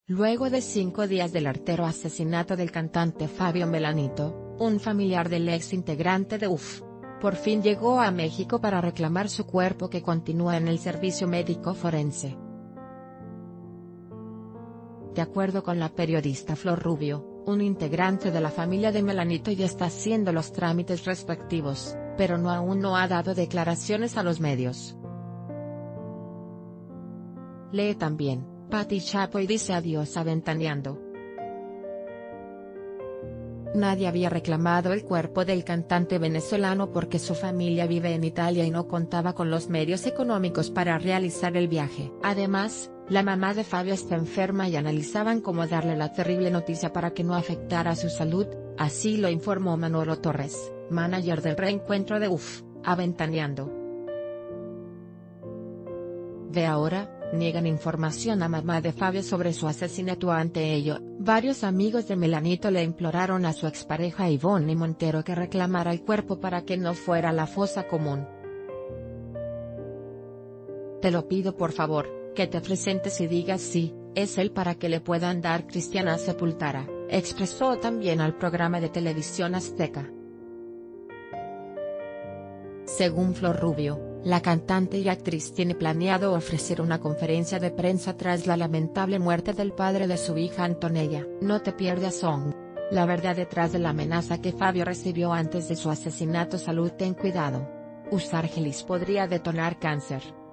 Luego de 5 días del artero asesinato del cantante Fabio Melanito, un familiar del ex integrante de UF, por fin llegó a México para reclamar su cuerpo que continúa en el servicio médico forense. De acuerdo con la periodista Flor Rubio, un integrante de la familia de Melanito ya está haciendo los trámites respectivos, pero aún no ha dado declaraciones a los medios. Lee también, Pati Chapoy dice adiós a Ventaneando. Nadie había reclamado el cuerpo del cantante venezolano porque su familia vive en Italia y no contaba con los medios económicos para realizar el viaje. Además, la mamá de Fabio está enferma y analizaban cómo darle la terrible noticia para que no afectara su salud, así lo informó Manolo Torres, manager del reencuentro de UF, a Ventaneando. De ahora, niegan información a mamá de Fabio sobre su asesinato. Ante ello, varios amigos de Melanito le imploraron a su expareja Ivonne Montero que reclamara el cuerpo para que no fuera a la fosa común. Te lo pido por favor, que te presentes y digas sí, es él para que le puedan dar cristiana sepultura, expresó también al programa de televisión Azteca. Según Flor Rubio, la cantante y actriz tiene planeado ofrecer una conferencia de prensa tras la lamentable muerte del padre de su hija Antonella. No te pierdas Song. La verdad detrás de la amenaza que Fabio recibió antes de su asesinato. Salud, ten cuidado. Usar gelis podría detonar cáncer.